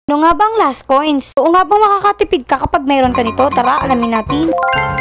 Ano nga bang last coins? Oo nga bang makakatipid ka kapag mayroon ka nito? Tara, alamin natin.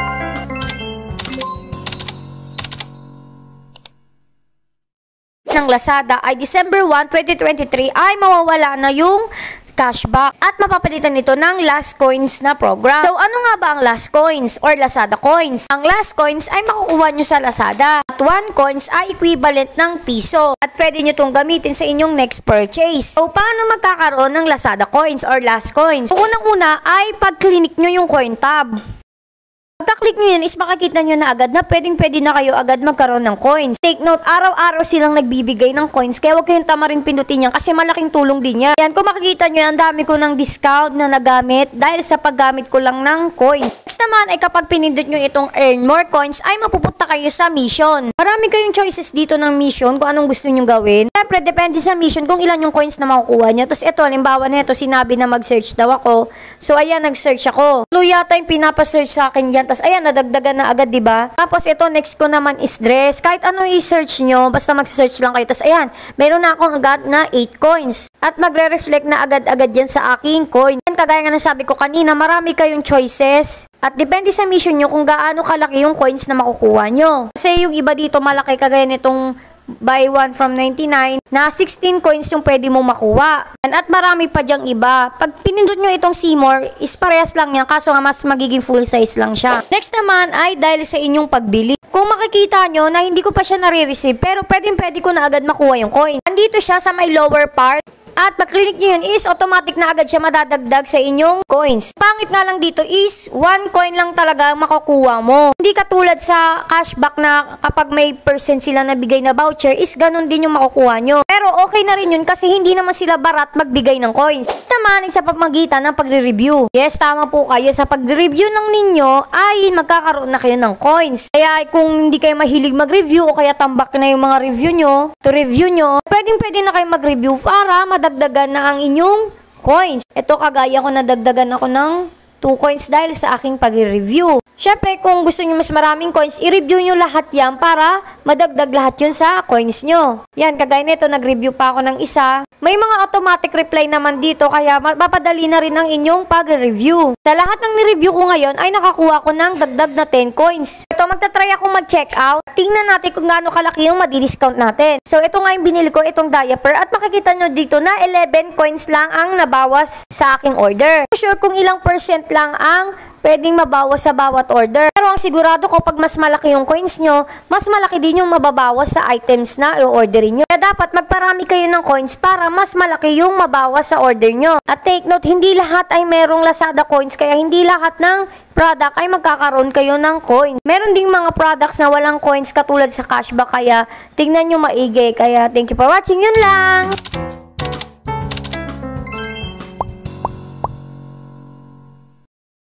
Ng Lazada ay December 1, 2023 ay mawawala na yung cashback at mapapalitan nito ng last coins na program. So ano nga ba ang last coins or Lazada coins? Ang last coins ay makukuha nyo sa Lazada at 1 coins ay equivalent ng piso at pwede nyo itong gamitin sa inyong next purchase. So paano magkakaroon ng Lazada coins or last coins? So unang-una ay pag-click nyo yung coin tab. Pagka-click nyo yan is makikita nyo na agad na pwede na kayo agad magkaroon ng coins. Take note, araw-araw silang nagbibigay ng coins kaya huwag kayong tamarin pindutin yan kasi malaking tulong din yan. Yan, kung makikita nyo yan, dami ko ng discount na nagamit dahil sa paggamit ko lang ng coins. Next naman ay kapag pinindot nyo itong earn more coins ay mapupunta kayo sa mission. Marami kayong choices dito ng mission kung anong gusto nyo gawin. Siyempre, depende sa mission kung ilan yung coins na makukuha nyo. Tapos ito, halimbawa na ito, sinabi na mag-search daw ako. So ayan, nag-search ako. So yata yung pinapasearch sa akin yan. Tapos ayan, nadagdagan na agad, diba? Tapos ito, next ko naman is dress. Kahit ano i-search nyo, basta mag-search lang kayo. Tapos ayan, meron na akong agad na 8 coins. At magre-reflect na agad-agad yan sa aking coin. And kagaya nga nasabi ko kanina, marami kayong choices. At depende sa mission nyo kung gaano kalaki yung coins na makukuha nyo. Kasi yung iba dito malaki, kagaya nitong buy 1 from 99 na 16 coins yung pwede mo makuha. At marami pa dyang iba. Pag pinindot nyo itong see more, is parehas lang yan kaso nga mas magiging full size lang siya. Next naman ay dahil sa inyong pagbili. Kung makikita nyo na hindi ko pa siya nare-receive pero pwede ko na agad makuha yung coin. Andito siya sa may lower part. At pag-click nyo yun is automatic na agad siya madadagdag sa inyong coins. Pangit nga lang dito is 1 coin lang talaga makukuha mo. Hindi katulad sa cashback na kapag may percent sila nabigay na voucher is ganun din yung makukuha nyo. Pero okay na rin yun kasi hindi naman sila barat magbigay ng coins. Naman sa pamamagitan ng pagre-review. Yes, tama po kayo. Sa pagre-review ng ninyo ay magkakaroon na kayo ng coins. Kaya kung hindi kayo mahilig mag-review o kaya tambak na yung mga review nyo, to review nyo, pwede na kayo mag-review para madagdagan na ang inyong coins. Ito kagaya ko nadagdagan ako ng 2 coins dahil sa aking pag-review. Syempre, kung gusto nyo mas maraming coins, i-review nyo lahat yan para madagdag lahat yun sa coins nyo. Yan, kagaya nito, nag-review pa ako ng isa. May mga automatic reply naman dito, kaya mapapadali na rin ang inyong pag-review. Sa lahat ng ni-review ko ngayon, ay nakakuha ko ng dagdag na 10 coins. Ito, magta-try akong mag-check out. Tingnan natin kung gaano kalaki yung madi-discount natin. So, ito nga yung binili ko, itong diaper. At makikita nyo dito na 11 coins lang ang nabawas sa aking order. Sure kung ilang percent lang ang pwedeng mabawas sa bawat order. Pero ang sigurado ko pag mas malaki yung coins nyo, mas malaki din yung mababawas sa items na i-orderin nyo. Kaya dapat magparami kayo ng coins para mas malaki yung mabawas sa order nyo. At take note, hindi lahat ay merong Lazada coins kaya hindi lahat ng product ay magkakaroon kayo ng coin. Meron ding mga products na walang coins katulad sa cashback kaya tingnan nyo maigi. Kaya thank you for watching. Yun lang!